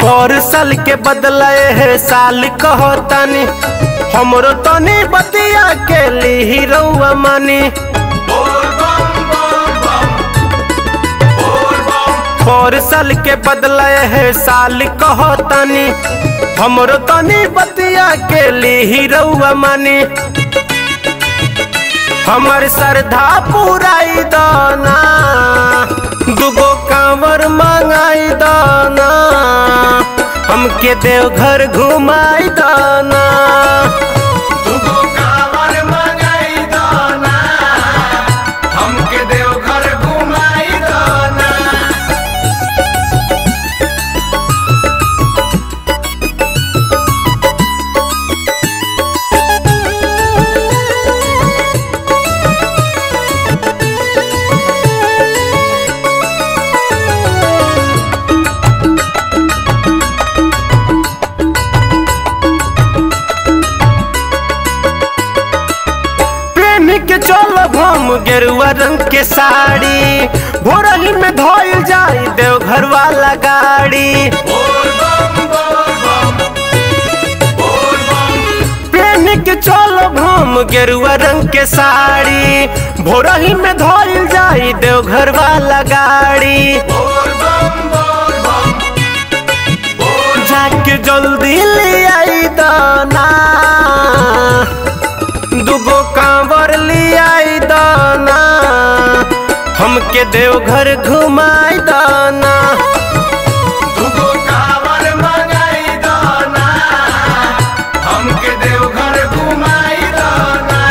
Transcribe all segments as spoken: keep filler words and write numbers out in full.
और साल के बदलाए है साल कहो तनी हमरो तनी बतिया के ली रउआ मानी। और साल के बदलाए है साल कहो तनी हमरो तनी बतिया के ली रउआ मानी। हमर श्रद्धा पुराई दाना दुगो कांवर मंगाई दाना हमके देवघर घुमाई दाना। दुगो कांवर मंगाई दाना हमके देवघर घुमाई दाना। के चलब हम गेरुआ रंग के साड़ी भोरही में धोइल जाई देवघर वाला गाड़ी। पहन के चलब हम गेरुआ रंग के साड़ी भोरही में धोइल जाई देवघर वाला गाड़ी। जाके जल्दी ले आई दाना दुगो कांवर ले आई दाना हमके देवघर घुमाई दाना। दुगो कांवर मंगाई दाना हमके देवघर घुमाई दाना।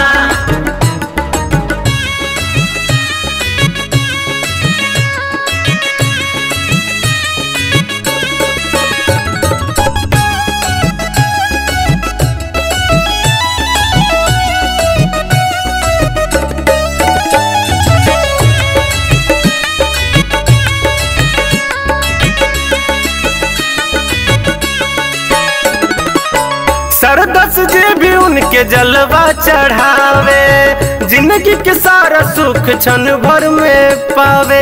सरदस जे भी उनके जलवा चढ़ावे जिंदगी के सारा सुख क्षण भर में पावे।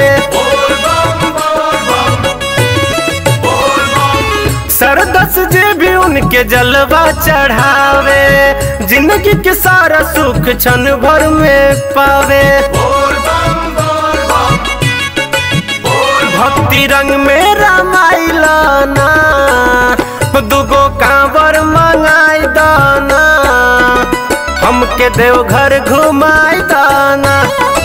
सरदस जे भी उनके जलवा चढ़ावे जिंदगी के सारा सुख क्षण भर में पावे। भक्ति रंग में रामायलाना दुगो कांवर मंगाई दाना हमके देवघर घुमाई दाना।